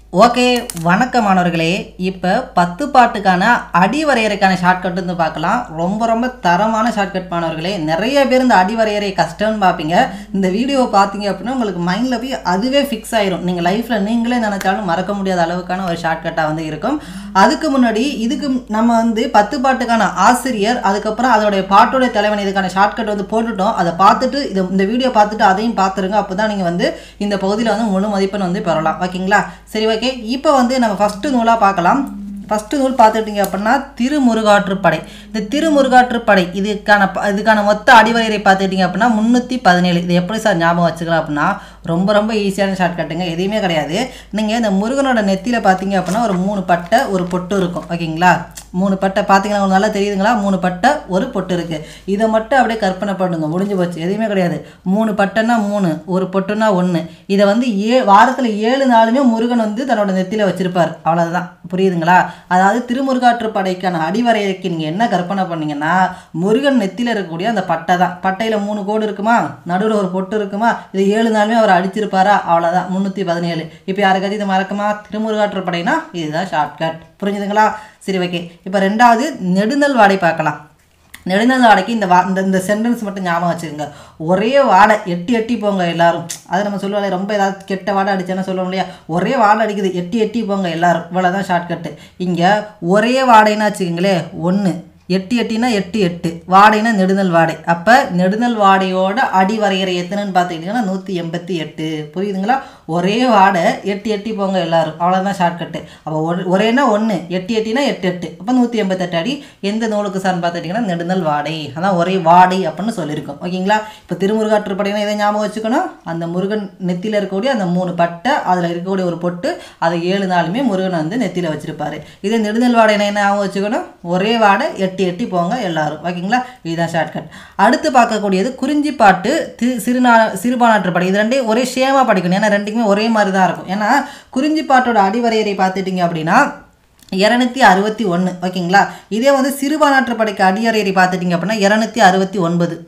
Okay வணக்கம் மாணவர்களே. இப்போ 10 பாட்டுக்கான அடி வரையறைக்கான ஷார்ட்கட் வந்து பார்க்கலாம். ரொம்ப தரமான ஷார்ட்கட் மாணவர்களே. நிறைய பேர் இந்த அடி வரையறை கஷ்டம்னு பார்ப்பீங்க. இந்த வீடியோவை பார்த்தீங்க அப்படின்னா உங்களுக்கு மைண்டில் போய் அதுவே ஃபிக்ஸ் ஆயிரும். நீங்கள் லைஃப்பில் நீங்களே நினச்சாலும் மறக்க முடியாத அளவுக்கான ஒரு ஷார்ட்கட்டாக வந்து இருக்கும். அதுக்கு முன்னாடி இதுக்கு நம்ம வந்து 10 பாட்டுக்கான ஆசிரியர், அதுக்கப்புறம் அதோடைய பாட்டோடைய தலைவன் இதுக்கான ஷார்ட்கட் வந்து போட்டுட்டோம். அதை பார்த்துட்டு இந்த வீடியோ பார்த்துட்டு அதையும் பார்த்துருங்க. அப்போ தான் நீங்கள் வந்து இந்த பகுதியில் வந்து முழு மதிப்பெண் வந்து பெறலாம். ஓகேங்களா? சரி, ஓகே. இப்போ வந்து நம்ம ஃபஸ்ட்டு நூலாக பார்க்கலாம். ஃபஸ்ட்டு நூல் பார்த்துட்டிங்க அப்படின்னா திருமுருகாற்றுப்படை. இந்த திருமுருகாற்றுப்படை இதுக்கான மொத்த அடிவரையறை பார்த்துட்டிங்க அப்படின்னா 317. இது எப்படி சார் ஞாபகம் வச்சுக்கலாம் அப்படின்னா ரொம்ப ஈஸியான ஷார்ட்கட்டுங்க. எதுவுமே கிடையாது. நீங்கள் இந்த முருகனோட நெத்தியில் பார்த்தீங்க அப்படின்னா ஒரு 3 பட்டை ஒரு பொட்டு இருக்கும். ஓகேங்களா? 3 பட்டை பார்த்தீங்கன்னா உங்களுக்கு நல்லா தெரியுதுங்களா? 3 பட்டை ஒரு பொட்டு இருக்குது. இதை மட்டும் அப்படியே கற்பனை பண்ணுங்க, முடிஞ்சு போச்சு. எதுவுமே கிடையாது. 3 பட்டைன்னா 3, ஒரு பொட்டுன்னா 1. இதை வந்து வாரத்தில் 7 நாளுமே முருகன் வந்து தன்னோட நெத்தியில் வச்சிருப்பார். அவ்வளோதான். புரியுதுங்களா? அதாவது திருமுருகாற்றுப்படைக்கான அடிவரையறைக்கு நீங்கள் என்ன கற்பனை பண்ணீங்கன்னா முருகன் நெத்தியில் இருக்கக்கூடிய அந்த பட்டை தான். பட்டையில் 3 கோடு இருக்குமா, நடுவில் ஒரு பொட்டு இருக்குமா, இது 7 நாளுமே அவர் அடிச்சிருப்பாரா? அவ்வளோதான். 317. இப்போ யாருக்காச்சும் இது மறக்குமா? திருமுருகாற்றுப்படைனா இதுதான் ஷார்ட்கட். புரிஞ்சுதுங்களா? சரி, ஓகே. இப்போ ரெண்டாவது நெடுநல் வாடை பார்க்கலாம். நெடுநல் வாடைக்கு இந்த சென்டென்ஸ் மட்டும் ஞாபகம் வச்சுக்கோங்க. ஒரே வாடை எட்டி போங்க எல்லாரும். அது நம்ம சொல்லுவாங்க, ரொம்ப ஏதாவது கெட்ட வாடை அடிச்சேன்னா சொல்லுவோம் இல்லையா? ஒரே வாடை அடிக்குது, எட்டி போங்க எல்லாரும். இவ்வளோதான் ஷார்ட்கட்டு. இங்கே ஒரே வாடைன்னா வச்சுக்கோங்களே 1, எட்டினா 8 வாடைனா நெடுநல் வாடை. அப்போ நெடுநல் வாடையோட அடி வரையறை எத்தனைன்னு பார்த்துக்கிட்டிங்கன்னா 188. புரியுதுங்களா? ஒரே வாடை எட்டி போங்க எல்லாரும். அவ்வளோதான் ஷார்ட்கட்டு. அப்போ ஒரேனா 1, எட்டினா 8. அப்போ 188 அடி. எந்த நூலுக்கு சார்னு பார்த்துக்கிட்டிங்கன்னா நெடுநல் வாடை. அதான் ஒரே வாடை அப்படின்னு சொல்லியிருக்கோம். ஓகேங்களா? இப்போ திருமுருகாற்றுப்படைனா இதை ஞாபகம் வச்சுக்கணும். அந்த முருகன் நெத்தியில் இருக்கக்கூடிய அந்த 3 பட்டை, அதில் இருக்கக்கூடிய ஒரு பொட்டு, அதை 7 நாளுமே முருகன் வந்து நெத்தியில் வச்சிருப்பாரு. இதே நெடுநல் வாடைனா என்ன ஞாபகம் வச்சுக்கணும்? ஒரே வாடை எட்டி போங்க எல்லாரும். ஓகேங்களா? இதுதான் ஷார்ட்கட். அடுத்து பார்க்கக்கூடியது குறிஞ்சிப்பாட்டு சிறுபானாற்றுப்படை. இது ரெண்டே ஒரே ஷேமாக படிக்கணும். ஏன்னா ரெண்டுக்குமே ஒரே மாதிரி தான் இருக்கும். ஏன்னா குறிஞ்சிப்பாட்டோட அடிவரையறை பார்த்துட்டிங்க அப்படின்னா 261. ஓகேங்களா? இதே வந்து சிறுபானாற்றுப்படைக்கு அடிவரையறை பார்த்துட்டிங்க அப்படின்னா 269.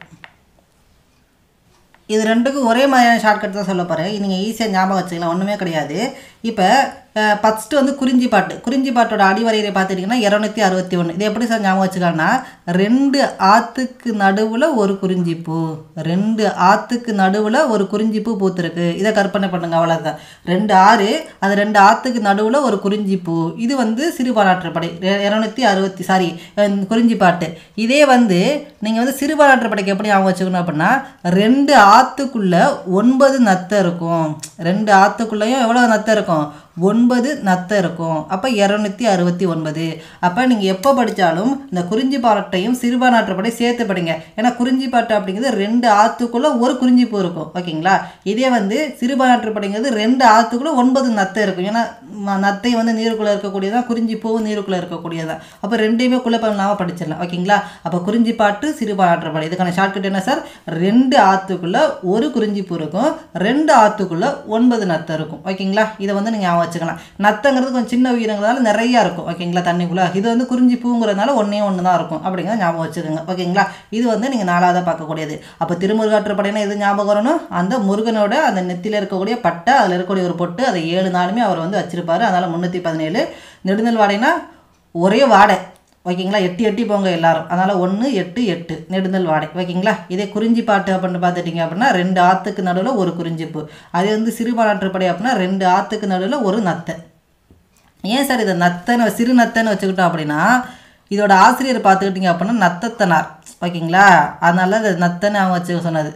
இது ரெண்டுக்கும் ஒரே மாதிரியான ஷார்ட்கட் தான் சொல்ல போகிறேன். நீங்கள் ஈஸியாக ஞாபகம் வச்சுக்கலாம், ஒன்றுமே கிடையாது. இப்போ ஃபஸ்ட்டு வந்து குறிஞ்சிப்பாட்டோட அடிவரையறை பார்த்துட்டிங்கன்னா 261. இது எப்படி சார் ஞாபகம் வச்சுக்கலாம்னா 2 ஆற்றுக்கு நடுவில் ஒரு குறிஞ்சிப்பூ. 2 ஆற்றுக்கு நடுவில் ஒரு குறிஞ்சிப்பூ பூத்துருக்கு. இதை கற்பனை பண்ணுங்க. அவ்வளோதான். 2 ஆறு, அது 2 ஆற்றுக்கு நடுவில் ஒரு குறிஞ்சிப்பூ. இது வந்து சிறுபானாற்றுப்படை 260 குறிஞ்சிப்பாட்டு. இதே வந்து நீங்கள் வந்து சிறுபானாற்றுப்படைக்கு எப்படி ஞாபகம் வச்சுக்கணும் அப்படின்னா 2 ஆற்றுக்குள்ளே 9 நத்தை இருக்கும். 2 ஆற்றுக்குள்ளேயும் எவ்வளோ நத்தை இருக்கும்? 9 நத்தை இருக்கும். அப்போ 269. அப்போ நீங்கள் எப்போ படித்தாலும் இந்த குறிஞ்சிப்பாட்டையும் சிறுபானாற்றுப்படை சேர்த்து படிங்க. ஏன்னா குறிஞ்சிப்பாட்டு அப்படிங்கிறது 2 ஆற்றுக்குள்ளே ஒரு குறிஞ்சிப்பூ இருக்கும். ஓகேங்களா? இதே வந்து சிறுபானாற்றுப்படைங்கிறது 2 ஆற்றுக்குள்ளே 9 நத்தை இருக்கும். ஏன்னா நத்தை வந்து நீருக்குள்ளே இருக்கக்கூடியதான், குறிஞ்சிப்பூவும் நீருக்குள்ளே இருக்கக்கூடியதான். அப்போ ரெண்டையுமே குழப்பம் படிச்சிடலாம். ஓகேங்களா? அப்போ குறிஞ்சிப்பாட்டு சிறுபானாற்றுப்படை இதுக்கான ஷார்ட்கட் என்ன சார்? 2 ஆற்றுக்குள்ளே ஒரு குறிஞ்சிப்பூ இருக்கும், 2 ஆற்றுக்குள்ளே 9 நத்தை இருக்கும். ஓகேங்களா? இதை வந்து நீங்கள் வச்சுக்கலாம். நத்தங்கிறது கொஞ்சம் சின்ன உயிரினங்களால நிறையா இருக்கும். ஓகேங்களா? தண்ணிக்குள்ளே. இது வந்து குறிஞ்சி பூங்கிறதுனால ஒன்றே தான் இருக்கும். அப்படிங்கிறத ஞாபகம் வச்சுக்கோங்க. ஓகேங்களா? இது வந்து நீங்கள் 4ஆவதாக பார்க்கக்கூடியது. அப்போ திருமுருகாற்றுப்படைனா எது ஞாபகம் வரணும்? அந்த முருகனோட அந்த நெத்தியில் இருக்கக்கூடிய பட்டை, அதில் இருக்கக்கூடிய ஒரு பொட்டு, அதை 7 நாளுமே அவர் வந்து வச்சிருப்பாரு. அதனால் 317. நெடுநல் வாடைனா ஒரே வாடை. ஓகேங்களா? எட்டி போங்க எல்லாரும். அதனால் 188 நெடுநல் வாடை. ஓகேங்களா? இதே குறிஞ்சிப்பாட்டு அப்படின்னு பார்த்துட்டிங்க அப்படின்னா 2 ஆற்றுக்கு நடுவில் ஒரு குறிஞ்சிப்பூ. அதே வந்து சிறுபானாற்றுப்படை அப்படின்னா 2 ஆற்றுக்கு நடுவில் ஒரு நத்தை. ஏன் சார் இதை சிறு நத்தைன்னு வச்சுக்கிட்டோம் அப்படின்னா இதோட ஆசிரியர் பார்த்துக்கிட்டிங்க அப்படின்னா நத்தத்தனார். ஓகேங்களா? அதனால அது நத்தைன்னு அவங்க வச்சுக்க சொன்னது.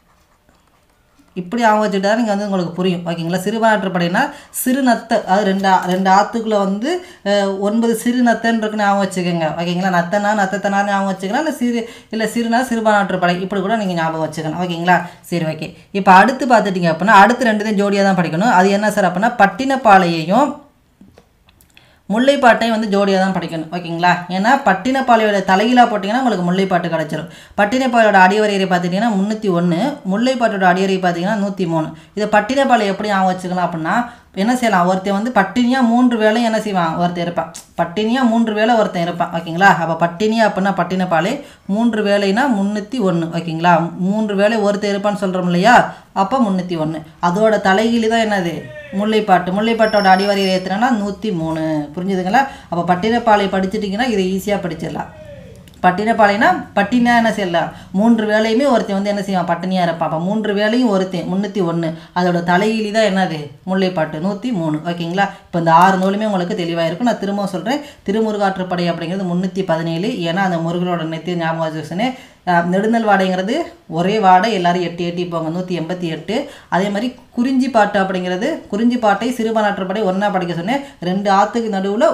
இப்படி அவங்க வச்சுட்டா நீங்கள் வந்து உங்களுக்கு புரியும். ஓகேங்களா? சிறுபானாற்றுப்படைனா சிறு நத்தை, அதாவது 2 ஆற்றுக்குள்ளே வந்து 9 சிறு நத்தைன்னு இருக்குன்னு ஞாபகம் வச்சுக்கோங்க. ஓகேங்களா? நத்தத்தனார்னு ஞாபகம் வச்சுக்கலாம். இல்லை சிறுனா சிறுபானாற்றுப்படை இப்படி கூட நீங்கள் ஞாபகம் வச்சுக்கலாம். ஓகேங்களா? சரி, ஓகே. இப்போ அடுத்து பார்த்துட்டிங்க அப்படின்னா அடுத்து 2 ஜோடியாக தான் படிக்கணும். அது என்ன சார் அப்படின்னா பட்டினப்பாளையையும் முல்லைப்பாட்டையும் வந்து ஜோடியாக தான் படிக்கணும். ஓகேங்களா? ஏன்னா பட்டினப்பாளையோட தலைகீழாக போட்டிங்கன்னா உங்களுக்கு முல்லைப்பாட்டு கிடச்சிரும். பட்டினப்பாளையோட அடிவரையறை பார்த்துட்டிங்கன்னா 301, முல்லைப்பாட்டோட அடிவரையை பார்த்தீங்கன்னா 103. இதை பட்டினப்பாளையம் எப்படி ஞாபகம் வச்சுக்கலாம் அப்படின்னா என்ன செய்யலாம்? ஒருத்தன் வந்து பட்டினியாக 3 வேளையும் என்ன செய்வான்? ஒருத்தன் இருப்பான். பட்டினியாக 3 வேளை ஒருத்தன் இருப்பான். ஓகேங்களா? அப்போ பட்டினியா அப்படின்னா பட்டினப்பாளை 3 வேளைனா 301. ஓகேங்களா? 3 வேளை ஒருத்தன் இருப்பான்னு சொல்கிறோம் இல்லையா? அப்போ 301. அதோட தலைகீழி தான் என்னது? முல்லைப்பாட்டோட அடிவரையறை எத்தனைனா 103. புரிஞ்சுதுங்களா? அப்போ பட்டினப்பாலை படிச்சுட்டிங்கன்னா இதை ஈஸியாக படிச்சிடலாம். பட்டினப்பாலைனா பட்டினா என்ன செய்யலாம், 3 வேளையுமே ஒருத்தன் வந்து என்ன செய்வான், பட்டினியாக இருப்பான். அப்போ 3 வேளையும் ஒருத்தன் 301. அதோட தலையிலி தான் என்னது, முல்லைப்பாட்டு 103. ஓகேங்களா? இப்போ இந்த 6 நூலுமே உங்களுக்கு தெளிவாக இருக்கும். நான் திரும்பவும் சொல்கிறேன், திருமுருகாற்றுப்படை அப்படிங்கிறது 317. ஏன்னா அந்த முருகனோட நெத்தி ஞாபகம் வச்சுன்னு. நெடுநல் வாடைங்கிறது ஒரே வாடை, எல்லாரும் 8 8 போங்க, 188. அதே மாதிரி குறிஞ்சி பாட்டு அப்படிங்கிறது, குறிஞ்சி பாட்டை சிறுபான்றாற்றுப்படை ஒன்றா படிக்க சொன்னேன். 2 ஆற்றுக்கு நடுவில்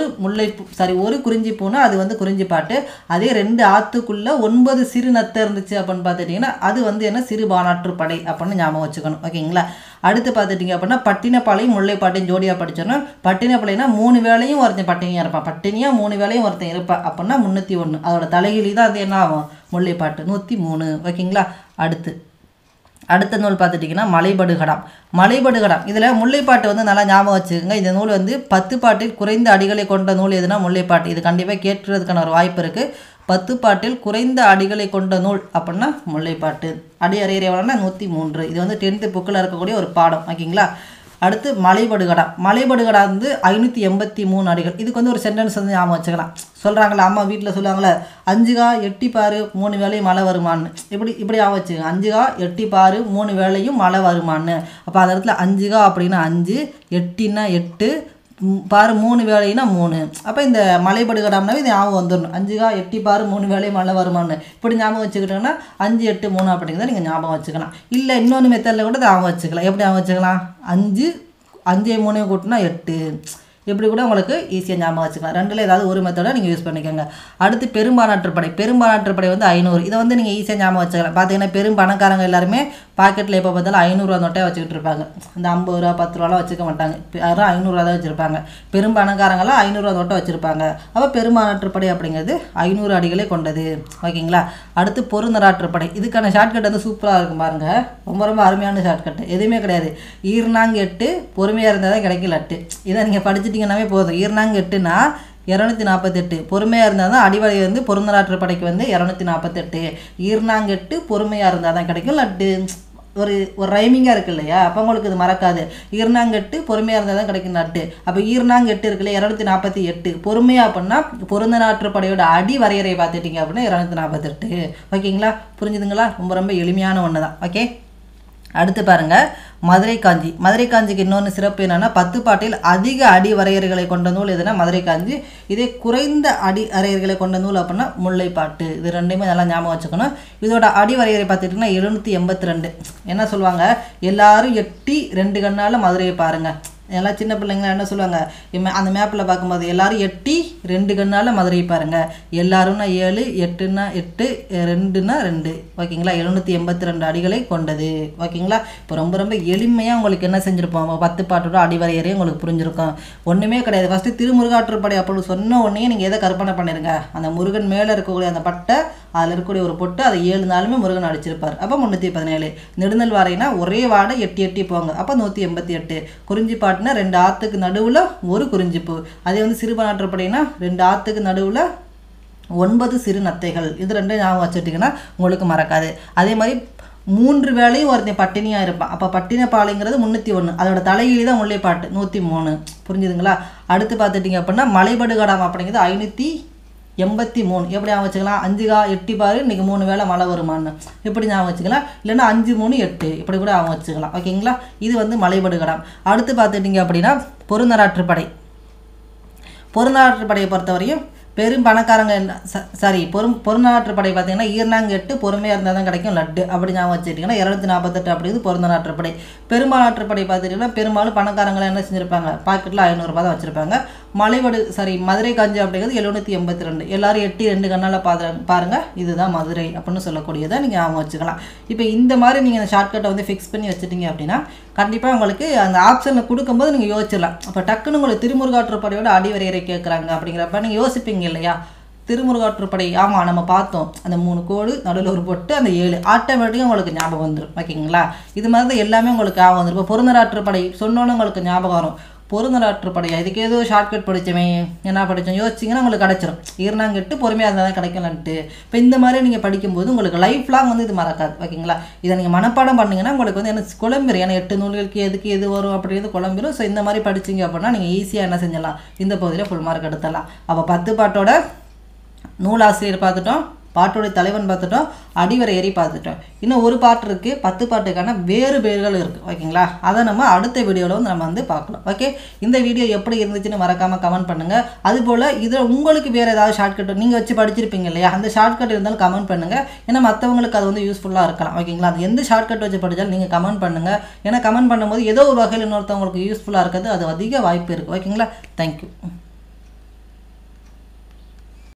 ஒரு குறிஞ்சி பூனா அது வந்து குறிஞ்சி பாட்டு. அதே 2 ஆற்றுக்குள்ளே 9 சிறு நத்தை இருந்துச்சு அப்படின்னு பார்த்துட்டிங்கன்னா அது வந்து என்ன, சிறுபான்றாற்றுப்படை அப்படின்னு ஞாபகம் வச்சுக்கணும். ஓகேங்களா? அடுத்து பார்த்துட்டிங்க அப்படின்னா பட்டினப்பாலையும் முல்லைப்பாட்டையும் ஜோடியாக படித்தோன்னா, பட்டினப்பாலைனா 3 வேளையும் ஒருத்தன் பட்டினியாக இருப்பான், பட்டினியாக 3 வேளையும் ஒருத்தன் இருப்பான் அப்படின்னா 301. அதோட தலைகிலி தான் அது என்ன ஆகும், முல்லைப்பாட்டு 103. ஓகேங்களா? அடுத்த நூல் பார்த்துட்டிங்கன்னா மலைபடுகடாம். இதில் முல்லைப்பாட்டு வந்து நல்லா ஞாபகம் வச்சுக்கோங்க. இந்த நூல் வந்து 10 பாட்டில் குறைந்த அடிகளை கொண்ட நூல் எதுனா முல்லைப்பாட்டு. இது கண்டிப்பாக கேட்கறதுக்கான ஒரு வாய்ப்பு இருக்குது. 10 பாட்டில் குறைந்த அடிகளை கொண்ட நூல் அப்படின்னா முல்லைப்பாட்டு. அடி அரையறை எவ்வளோன்னா 103. இது வந்து 10th புக்கில் இருக்கக்கூடிய ஒரு பாடம். ஓகேங்களா? அடுத்து மலைபடுகடா வந்து 583 அடிகள். இதுக்கு வந்து ஒரு சென்டென்ஸ் வந்து ஞாபகம் வச்சுக்கலாம். சொல்கிறாங்களா, அம்மா வீட்டில் சொல்லுவாங்களே, 5கா எட்டி பாரு 3 வேளையும் மழை வருமானு. இப்படி ஞாபகம் வச்சுக்கோங்க. 5கா எட்டி பாரு 3 வேளையும் மழை வருமானு. அப்போ அந்த இடத்துல 5கா அப்படின்னா 5, எட்டின்னா 8, பாரு 3 வேளைன்னா 3. அப்போ இந்த மலைபடுகடாம்னாவே இது ஞாபகம் வந்துடணும். 5கா எட்டி பாரு 3 வேளையும் மழை வருமானு. இப்படி ஞாபகம் வச்சுக்கிட்டோன்னா 5 8 3 அப்படிங்கிறத நீங்கள் ஞாபகம் வச்சுக்கலாம். இல்லை இன்னொன்று மெத்தடில் கூட ஞாபகம் வச்சுக்கலாம். எப்படி ஞாபகம் வச்சுக்கலாம், 5 3 கூட்டினா 8. இப்படி கூட உங்களுக்கு ஈஸியாக ஞாபகம் வச்சுக்கலாம். ரெண்டில் ஏதாவது ஒரு மெத்தடை நீங்கள் யூஸ் பண்ணிக்கோங்க. அடுத்து பெரும்பான்றாற்றுப்படை வந்து 500. இதை வந்து நீங்கள் ஈஸியாக ஞாபகம் வச்சுக்கலாம். பார்த்தீங்கன்னா பெரும் பணக்காரங்க எல்லாருமே பாக்கெட்டில் எப்போ பார்த்தாலும் 500 நோட்டே வச்சுக்கிட்டு இருப்பாங்க. இந்த 50 ரூபா 10 ரூபாலாம் வச்சுக்க மாட்டாங்க. யாரும் 500 தான் வச்சுருப்பாங்க. பெரும் பணக்காரங்களாம் 500 நோட்டை வச்சுருப்பாங்க. அப்போ பெரும்பான்றாற்றுப்படை அப்படிங்கிறது 500 அடிகளை கொண்டது. ஓகேங்களா? அடுத்து பொருந்தராற்றுப்படை. இதுக்கான ஷார்ட்கட் வந்து சூப்பராக இருக்கும் பாருங்கள். ரொம்ப அருமையான ஷார்ட்கட். எதுவுமே கிடையாது. ஈர்னாங்க 8, பொறுமையாக இருந்தால் தான் கிடைக்கல 8. இதை நீங்கள் படிச்சுட்டிங்கன்னாவே போதும். ஈர்னாங்க 8னா 248. பொறுமையாக இருந்தால் தான் அடிவரை வந்து பொருந்தராற்றுப்படைக்கு வந்து 248. ஈர்னாங்க 8 பொறுமையாக இருந்தால் தான் கிடைக்கும் லட்டு. ஒரு ரைமிங்காக இருக்குது இல்லையா? அப்போ உங்களுக்கு இது மறக்காது. ஈர்னாங்க 8 பொறுமையாக இருந்தால் தான் கிடைக்கும் நட்டு. அப்போ ஈர்னாங்க 8 இருக்குல்ல 248. பொறுமையாக அப்படின்னா பொருந்தராற்றுப்படையோட அடி வரையறை பார்த்துட்டிங்க அப்படின்னா 248. ஓகேங்களா? புரிஞ்சுதுங்களா? ரொம்ப எளிமையான ஒன்று தான். ஓகே, அடுத்து பாருங்கள் மதுரை காஞ்சிக்கு இன்னொன்று சிறப்பு என்னென்னா 10 பாட்டில் அதிக அடி வரையறைகளை கொண்ட நூல் எதுனா மதுரை காஞ்சி. இதே குறைந்த அடி வரையறைகளை கொண்ட நூல் அப்படின்னா முல்லைப்பாட்டு. இது ரெண்டுமே நல்லா ஞாபகம் வச்சுக்கணும். இதோட அடி வரையறை பார்த்துட்டிங்கன்னா 782. என்ன சொல்லுவாங்க, எல்லாரும் எட்டி 2 கண்ணால் மதுரையை பாருங்கள். எல்லாம் சின்ன பிள்ளைங்களாம் என்ன சொல்லுவாங்க, அந்த மேப்பில் பார்க்கும்போது எல்லாரும் எட்டி 2 கண்ணால் மதுரையை பாருங்கள். எல்லாரும்னா 7, 8ன்னா 8, 2ன்னா 2. ஓகேங்களா? 782 அடிகளை கொண்டது. ஓகேங்களா? இப்போ ரொம்ப எளிமையாக உங்களுக்கு என்ன செஞ்சுருப்போம், 10 பாட்டோட அடிவரையறையும் உங்களுக்கு புரிஞ்சிருக்கும். ஒன்றுமே கிடையாது. ஃபஸ்ட்டு திருமுருகாற்றுப்படை அப்படின்னு சொன்ன உடனே நீங்கள் எதை கற்பனை பண்ணிடுங்க, அந்த முருகன் மேலே இருக்கக்கூடிய அந்த பட்டை, அதில் இருக்கக்கூடிய ஒரு பொட்டு, அதை 7 நாளுமே முருகன் அடிச்சிருப்பார். அப்போ 317. நெடுநல் வாடைனா ஒரே வாடை 8 8 போங்க. அப்போ 188. குறிஞ்சி பாட்டுனா 2 ஆற்றுக்கு நடுவில் ஒரு குறிஞ்சிப்பூ. அதே வந்து சிறுபான்றாற்றுப்படைனா 2 ஆற்றுக்கு நடுவில் 9 சிறு நத்தைகள். இது ரெண்டும் ஞாபகம் வச்சுட்டிங்கன்னா உங்களுக்கு மறக்காது. அதே மாதிரி 3 வேளையும் ஒருத்தன் பட்டினியாக இருப்பான். அப்போ பட்டினப்பாலைங்கிறது 301. அதோட தலையிலி தான் முல்லைப்பாட்டு 103. புரிஞ்சுதுங்களா? அடுத்து பார்த்துட்டிங்க அப்படின்னா மலைபடுகடாம் அப்படிங்கிறது 583. எப்படி ஞாபகம் வச்சுக்கலாம், 5கா எட்டி பாரு இன்றைக்கி 3 வேளை மழை வருமானு. இப்படி ஞாபகம் வச்சுக்கலாம். இல்லைன்னா 5 3 8 இப்படி கூட ஞாபகம் வச்சுக்கலாம். ஓகேங்களா? இது வந்து மலைபடுகடாம். அடுத்து பார்த்துட்டிங்க அப்படின்னா பொருந்தராற்றுப்படையை பொறுத்தவரையும் பெரும் பணக்காரங்க பொருந்தராற்றுப்படை பார்த்தீங்கன்னா ஈர்னாங்க 8 பொறுமையாக இருந்தால் தான் கிடைக்கும் லட்டு. அப்படி ஞாபகம் வச்சுக்கிட்டிங்கன்னா 248 அப்படிங்கிறது பொருந்தராற்றுப்படை. பெரும்பான்றாற்றுப்படை பார்த்துட்டிங்கன்னா பெரும்பாலும் பணக்காரங்களாம் என்ன செஞ்சுருப்பாங்க, பாக்கெட்டில் 500 ரூபா தான் வச்சுருப்பாங்க. மதுரை காஞ்சி அப்படிங்கிறது 782. எல்லாரும் எட்டி 2 கண்ணால் பாருங்கள். இதுதான் மதுரை அப்படின்னு சொல்லக்கூடியதை நீங்கள் ஞாபகம் வச்சுக்கலாம். இப்போ இந்த மாதிரி நீங்கள் அந்த ஷார்ட்கட்டை வந்து ஃபிக்ஸ் பண்ணி வச்சுட்டிங்க அப்படின்னா கண்டிப்பாக உங்களுக்கு அந்த ஆப்ஷனில் கொடுக்கும்போது நீங்கள் யோசிச்சிடலாம். அப்போ டக்குன்னு உங்களுக்கு திருமுருகாற்றுப்படையோட அடிவரையறை கேட்குறாங்க அப்படிங்கிறப்ப நீங்கள் யோசிப்பீங்க இல்லையா, திருமுருகாற்றுப்படை ஆமாம் நம்ம பார்த்தோம், அந்த 3 கோடு நடுவில் ஒரு பொட்டு, அந்த 7 ஆட்டோமேட்டிக்காக உங்களுக்கு ஞாபகம் வந்துடும். ஓகேங்களா? இது மாதிரி தான் எல்லாமே உங்களுக்கு ஞாபகம் வந்துடும். இப்போ பொருந்தராற்றுப்படை சொன்னோன்னு உங்களுக்கு ஞாபகம் வரும். பொருந்தலாற்றுப்படையா இதுக்கு ஏதோ ஷார்ட்கட் படித்தமே என்ன படித்தோம் யோசிச்சிங்கன்னா உங்களுக்கு கிடச்சிரும். ஈர்னாங்கிட்டு பொறுமையாக இருந்தால் தான் கிடைக்கலன்ட்டு. இப்போ இந்த மாதிரி நீங்கள் படிக்கும்போது உங்களுக்கு லைஃப் லாங் வந்து இது மறக்காது. ஓகேங்களா? இதை நீங்கள் மனப்பாடம் பண்ணிங்கன்னா உங்களுக்கு வந்து என்ன குழம்பிடும். ஏன்னா 8 நூல்களுக்கு எதுக்கு எது வரும் அப்படிங்கிறது குழம்பிடும். ஸோ இந்த மாதிரி படிச்சிங்க அப்படின்னா நீங்கள் ஈஸியாக என்ன செஞ்சலாம், இந்த பகுதியில் ஃபுல் மார்க் எடுத்துடலாம். அப்போ 10 பாட்டோட நூலாசிரியர் பார்த்துட்டோம், பாட்டோடைய தலைவன் பார்த்துட்டோம், அடிவரையறை பார்த்துட்டோம். இன்னும் ஒரு பாட்டு இருக்குது, 10 பாட்டுக்கான வேறு பேர்கள் இருக்குது. ஓகேங்களா? அதை நம்ம அடுத்த வீடியோவில் வந்து நம்ம வந்து பார்க்கலாம். ஓகே, இந்த வீடியோ எப்படி இருந்துச்சுன்னு மறக்காமல் கமெண்ட் பண்ணுங்கள். அதுபோல் இதில் உங்களுக்கு வேறு ஏதாவது ஷார்ட்கட் நீங்கள் வச்சு படிச்சிருப்பீங்க இல்லையா, அந்த ஷார்ட்கட் இருந்தாலும் கமெண்ட் பண்ணுங்கள். ஏன்னா மற்றவங்களுக்கு அது வந்து யூஸ்ஃபுல்லாக இருக்கலாம். ஓகேங்களா? அது எந்த ஷார்ட்கட் வச்சு படித்தாலும் நீங்கள் கமெண்ட் பண்ணுங்கள். ஏன்னா கமெண்ட் பண்ணும்போது ஏதோ ஒரு வகையில் இன்னொருத்தவங்களுக்கு யூஸ்ஃபுல்லாக இருக்கிறது அது அதிக வாய்ப்பு இருக்குது. ஓகேங்களா? தேங்க்யூ.